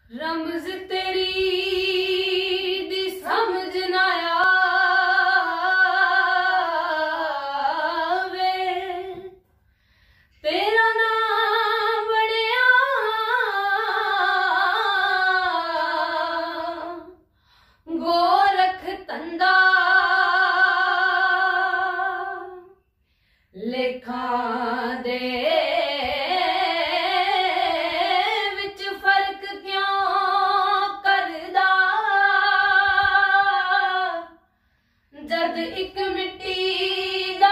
रमज तेरी दी समझ ना आवे, तेरा नाम बड़िया गोरख तंदा लेखा दे जद एक मिट्टी दा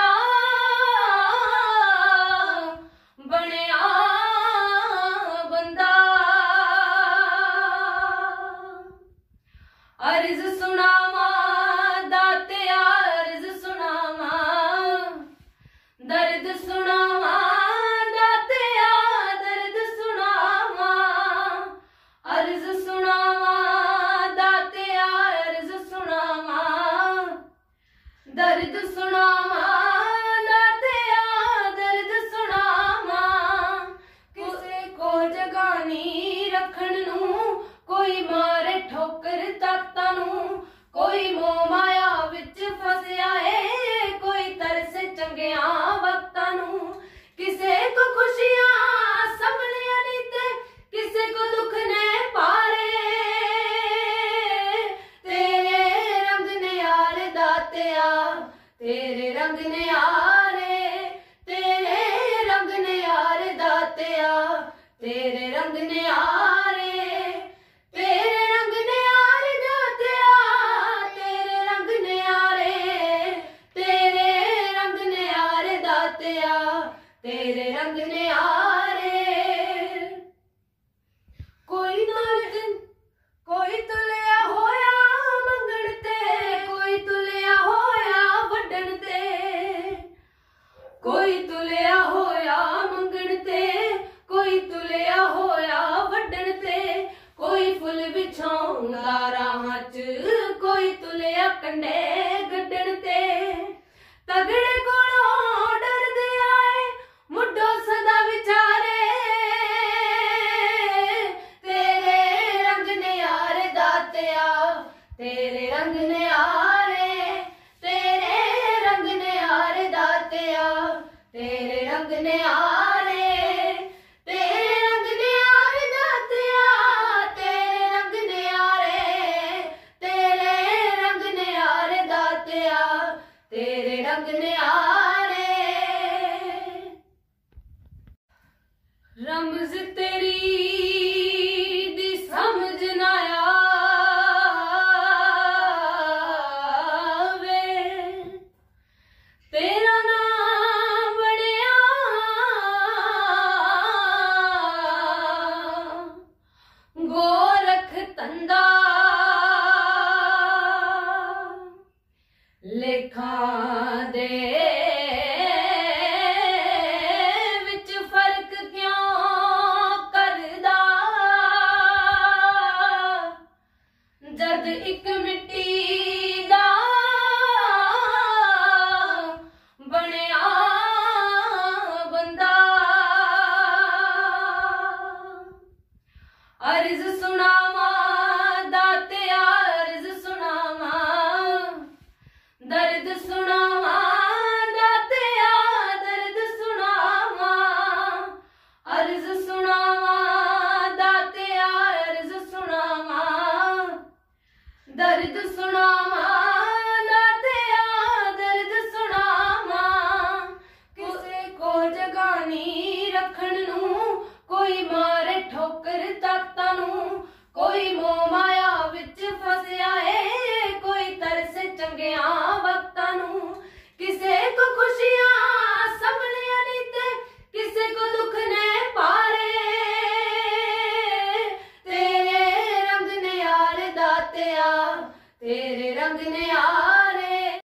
बनिया बंदा। अर्ज सुनावा दातिया अर्ज सुनावा, दर्द सुनावा दातिया दर्द सुनावा, अर्ज सुनावा दातिया अर्ज सुनावा, दर्द सुनावा दातिया दर्द सुनावा। किसे को जगानी रखण नू कोई मारे ठोकर तख्तां नू, कोई मोह माया विच फसिया है कोई तरसे चंगिया वक्तां नू। किसे को खुशियां संभलिया नी ते किसे को दुख ने पारे, तेरे रंग ने यार दातिया तेरे रंग ने यारे, तेरे रंग ने यार दातिया तेरे रंग ने यारे, तेरे रंग ने यार दातिया तेरे रंग ने यारे, तेरे रंग ने यार दातिया तेरे रंग ने यारे। कोई तुलिया होया मंगण ते, कोई तुलिया होया वड्डण ते, कोई तुलिया होया मंगण ते, कोई तुलिया होया वड्डण ते, कोई फुल बिछाउंदा राहां च, कोई तुलिया कंडे गड्डण ते। तगड़े कोलों डरदे आए मुड्डो सदा विचारे, तेरे रंग ने यार दातिया तेरे रंग ने यारे, तेरे रंग ने यार दातिया तेरे रंग ने यारे, तेरे रंग ने यार दातिया तेरे रंग ने यारे, तेरे रंग ने यार दातिया तेरे रंग ने यारे। रमज तेरी दी समझ ना आवे, तेरा नाम बड़िया गोरख तंदा लेखा दे विच फर्क क्यों करदा, जद एक मिट्टी दा बनिया बंदा। अर्ज सुनावा दातिया अर्ज सुनावा, दर्द सुनावा दातिया दर्द सुनावा, अर्ज सुनावा दातिया अर्ज सुनावा, दर्द सुनावा दातिया दर्द सुनावा। किसे को जगानी रखण नू कोई मारे ठोकर तख्तां नू, कोई मोह माया विच फसिया है कोई तरसे चंगिया वक्तां नू। किसे को खुशियां संभलिया नी ते किसे को दुख ने पारे, तेरे रंग ने यार दातिया तेरे रंग ने